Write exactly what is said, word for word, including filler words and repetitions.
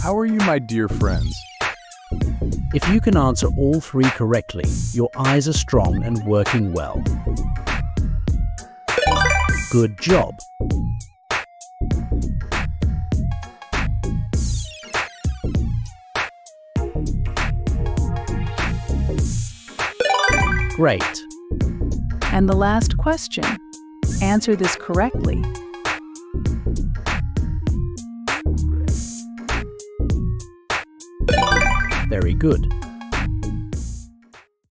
How are you, my dear friends? If you can answer all three correctly, your eyes are strong and working well. Good job! Great! And the last question. Answer this correctly. Very good.